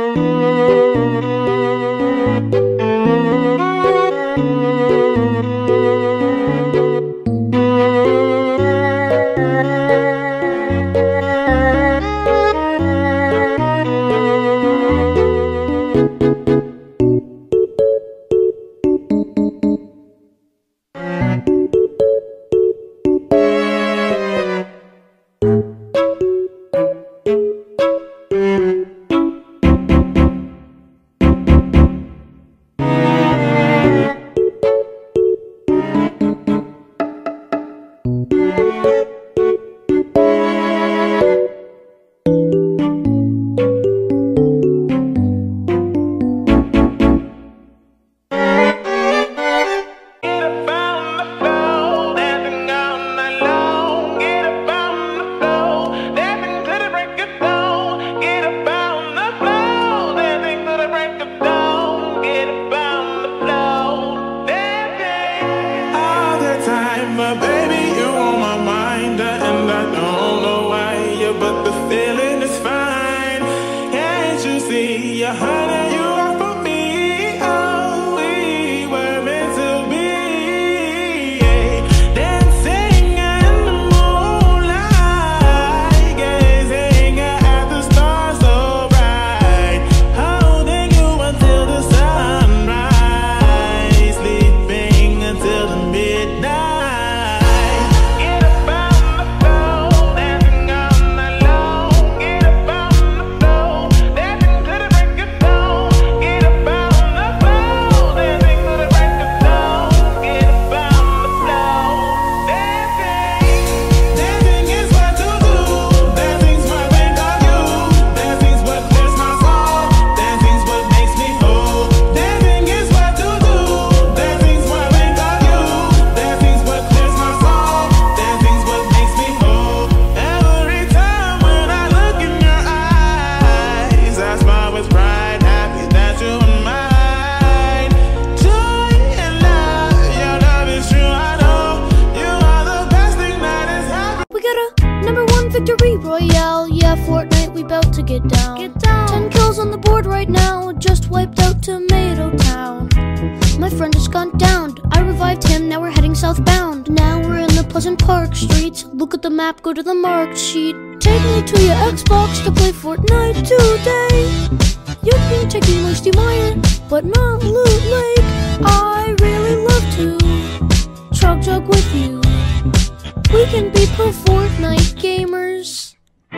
Victory Royale, yeah, Fortnite, we bout to get down. 10 kills on the board right now, just wiped out Tomato Town. My friend has gone downed, I revived him, now we're heading southbound. Now we're in the Pleasant Park streets, look at the map, go to the marked sheet. Take me to your Xbox to play Fortnite today. You can take me Lusty Mire, but not Loot Lake. I really love to Chug Jug with you. We can be pro Fortnite gamers.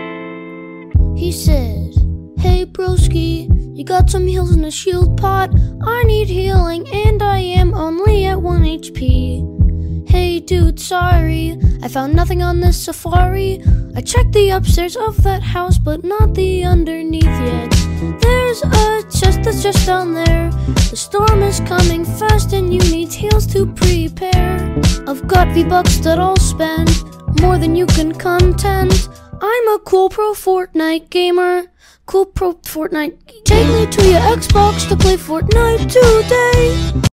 He said, hey broski, you got some heals in the shield pot? I need healing and I am only at 1 HP. Hey dude, sorry, I found nothing on this safari. I checked the upstairs of that house, but not the underneath yet. There's a chest that's just down there. The storm is coming fast and you need heals to prepare. I've got V-Bucks that I'll spend, more than you can contend. I'm a cool pro Fortnite gamer. Cool pro Fortnite. Take me to your Xbox to play Fortnite today.